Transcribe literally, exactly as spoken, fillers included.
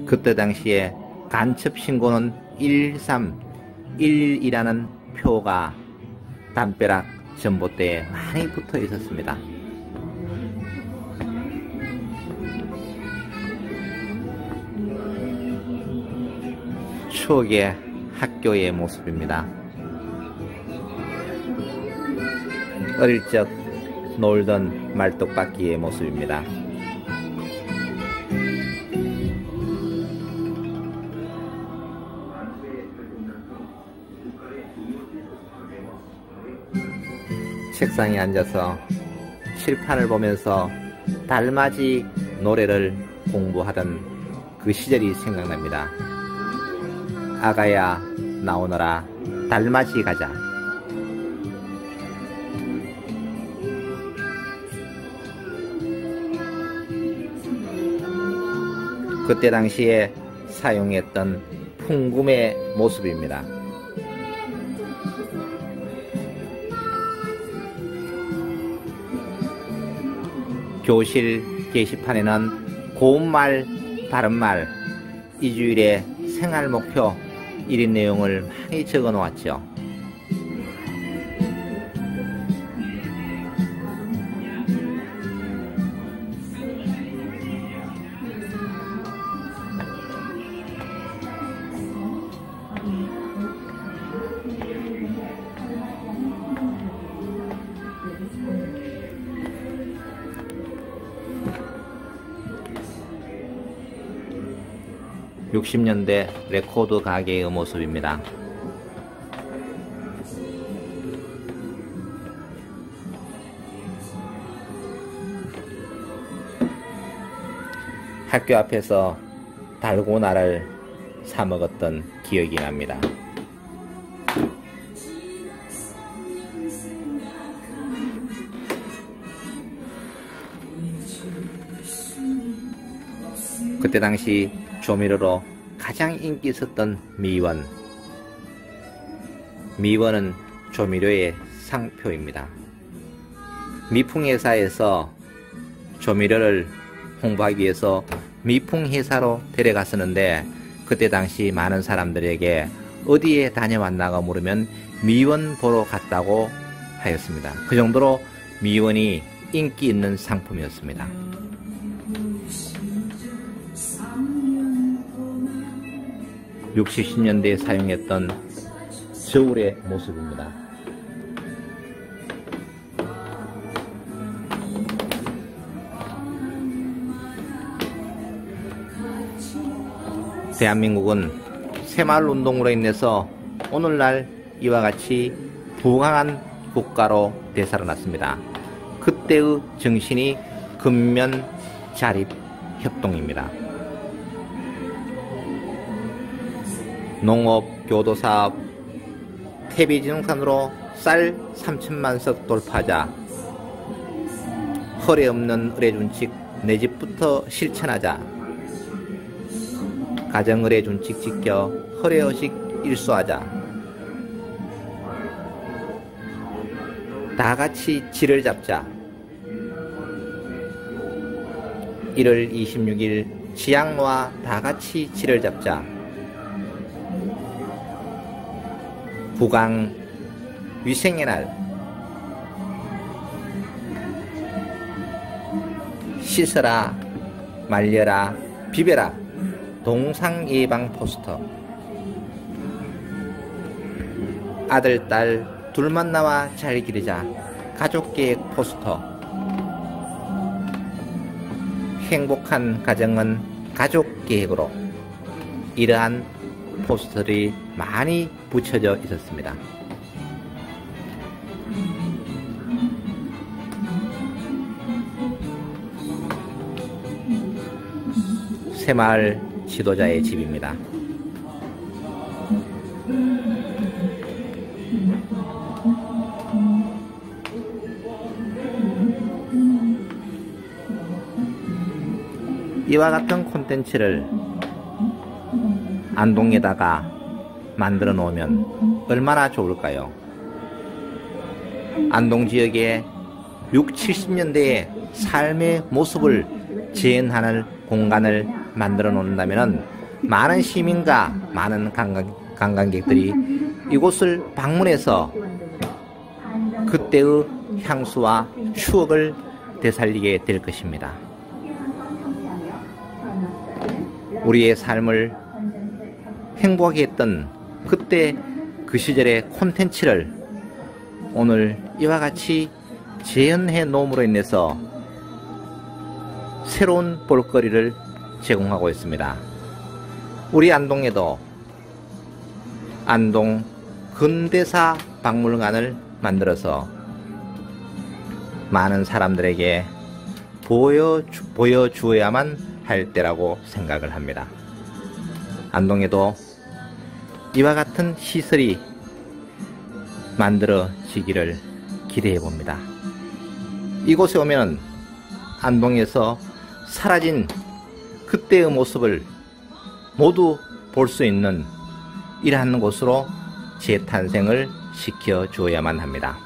그때 당시에 간첩 신고는 일일삼일일이라는 표가 담벼락 전봇대에 많이 붙어 있었습니다. 추억의 학교의 모습입니다. 어릴 적 놀던 말뚝박기의 모습입니다. 책상에 앉아서 칠판을 보면서 달맞이 노래를 공부하던 그 시절이 생각납니다. 아가야 나오너라 달맞이 가자. 그때 당시에 사용했던 풍금의 모습입니다. 교실 게시판에는 고운말, 바른말, 이주일의 생활목표 일인 내용을 많이 적어 놓았죠. 육십 년대 레코드 가게의 모습입니다. 학교 앞에서 달고나를 사 먹었던 기억이 납니다. 그때 당시 조미료로 가장 인기 있었던 미원. 미원은 조미료의 상표입니다. 미풍회사에서 조미료를 홍보하기 위해서 미풍회사로 데려갔었는데 그때 당시 많은 사람들에게 어디에 다녀왔나가 물으면 미원 보러 갔다고 하였습니다. 그 정도로 미원이 인기 있는 상품이었습니다. 육십, 칠십 년대에 사용했던 저울의 모습입니다. 대한민국은 새마을운동으로 인해서 오늘날 이와 같이 부강한 국가로 되살아났습니다. 그때의 정신이 근면자립협동입니다. 농업, 교도사업, 퇴비진흥산으로 쌀 삼천만 석 돌파하자. 허례 없는 의례준칙 내 집부터 실천하자. 가정의례준칙 지켜 허례의식 일수하자. 다같이 질을 잡자. 일월 이십육일 지양로와 다같이 질을 잡자. 부강 위생의 날. 씻어라, 말려라, 비벼라. 동상 예방 포스터. 아들, 딸 둘만 나와 잘 기르자. 가족계획 포스터. 행복한 가정은 가족계획으로. 이러한 포스터들이 많이 붙여져 있었습니다. 새마을 지도자의 집입니다. 이와 같은 콘텐츠를 안동에다가 만들어 놓으면 얼마나 좋을까요? 안동 지역의 육십, 칠십 년대의 삶의 모습을 재현하는 공간을 만들어 놓는다면 많은 시민과 많은 관광, 관광객들이 이곳을 방문해서 그때의 향수와 추억을 되살리게 될 것입니다. 우리의 삶을 행복하게 했던 그때 그 시절의 콘텐츠를 오늘 이와 같이 재현해 놓음으로 인해서 새로운 볼거리를 제공하고 있습니다. 우리 안동에도 안동 근대사 박물관을 만들어서 많은 사람들에게 보여주, 보여주어야만 할 때라고 생각을 합니다. 안동에도 이와 같은 시설이 만들어지기를 기대해 봅니다. 이곳에 오면 안동에서 사라진 그때의 모습을 모두 볼 수 있는 이러한 곳으로 재탄생을 시켜 주어야만 합니다.